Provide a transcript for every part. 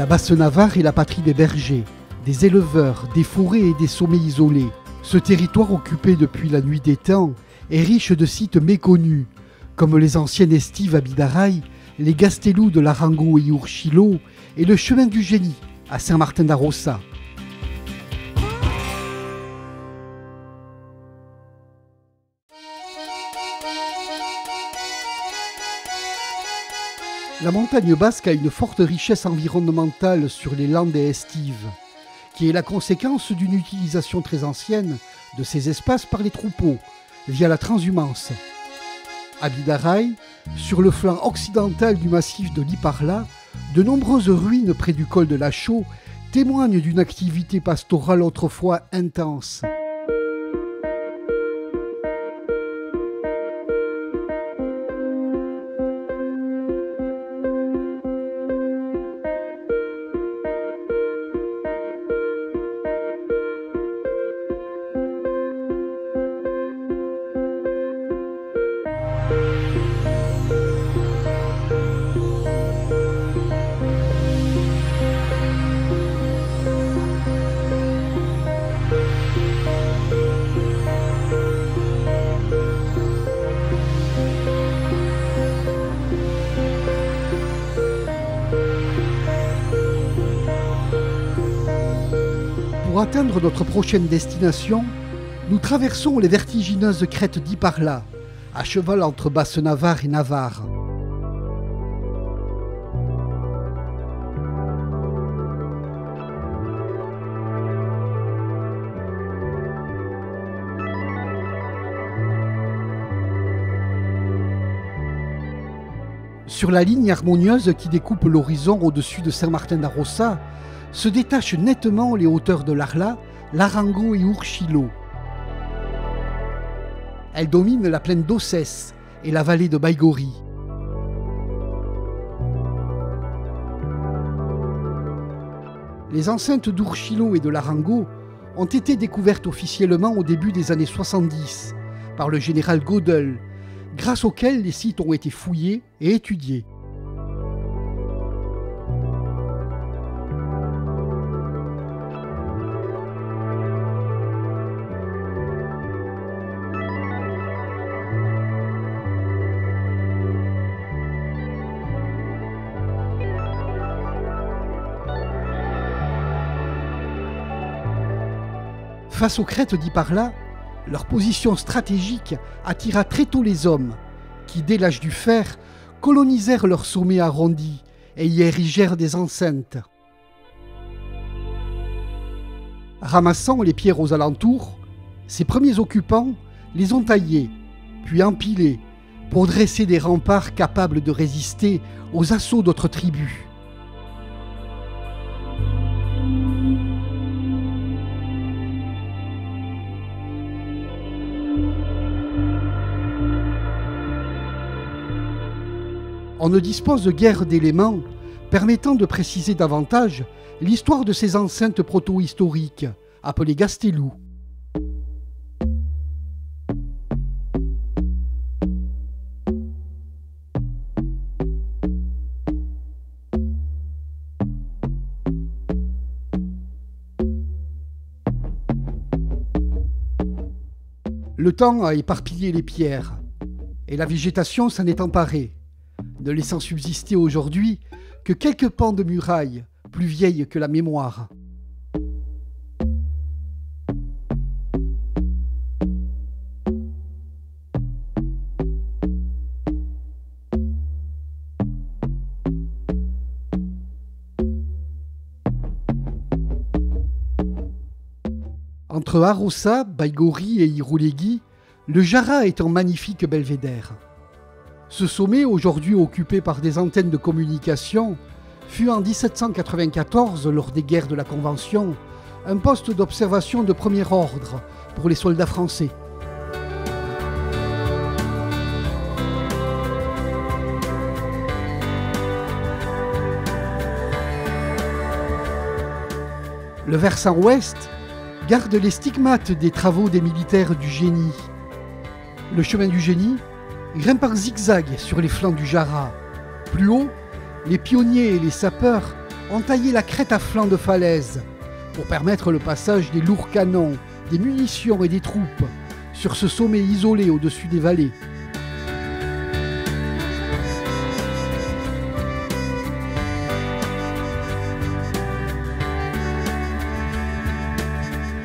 La Basse-Navarre est la patrie des bergers, des éleveurs, des forêts et des sommets isolés. Ce territoire occupé depuis la nuit des temps est riche de sites méconnus, comme les anciennes estives à Bidaraï, les Gastelous de Larango et Urchilo et le chemin du Génie à Saint-Martin-d'Arossa. La montagne basque a une forte richesse environnementale sur les landes estives, qui est la conséquence d'une utilisation très ancienne de ces espaces par les troupeaux, via la transhumance. À Bidaraï, sur le flanc occidental du massif de l'Iparla, de nombreuses ruines près du col de la Chaux témoignent d'une activité pastorale autrefois intense. Pour atteindre notre prochaine destination, nous traversons les vertigineuses crêtes d'Iparla, à cheval entre Basse-Navarre et Navarre. Sur la ligne harmonieuse qui découpe l'horizon au-dessus de Saint-Martin-d'Arossa, se détachent nettement les hauteurs de l'Arla, Larango et Urchilo. Elle domine la plaine d'Ossès et la vallée de Baïgori. Les enceintes d'Urchilo et de Larango ont été découvertes officiellement au début des années 70 par le général Godel, grâce auquel les sites ont été fouillés et étudiés. Face aux crêtes d'Iparla, leur position stratégique attira très tôt les hommes, qui, dès l'âge du fer, colonisèrent leurs sommets arrondis et y érigèrent des enceintes. Ramassant les pierres aux alentours, ces premiers occupants les ont taillées, puis empilées, pour dresser des remparts capables de résister aux assauts d'autres tribus. On ne dispose guère d'éléments permettant de préciser davantage l'histoire de ces enceintes proto-historiques, appelées Gastelous. Le temps a éparpillé les pierres, et la végétation s'en est emparée, ne laissant subsister aujourd'hui que quelques pans de murailles plus vieilles que la mémoire. Entre Arossa, Baïgori et Irouléguy, le Jara est un magnifique belvédère. Ce sommet, aujourd'hui occupé par des antennes de communication, fut en 1794, lors des guerres de la Convention, un poste d'observation de premier ordre pour les soldats français. Le versant ouest garde les stigmates des travaux des militaires du Génie. Le chemin du Génie grimpe en zigzag sur les flancs du Jara. Plus haut, les pionniers et les sapeurs ont taillé la crête à flanc de falaise pour permettre le passage des lourds canons, des munitions et des troupes sur ce sommet isolé au-dessus des vallées.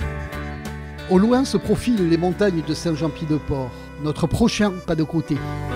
Au loin se profilent les montagnes de Saint-Jean-Pied-de-Port, notre prochain pas de côté.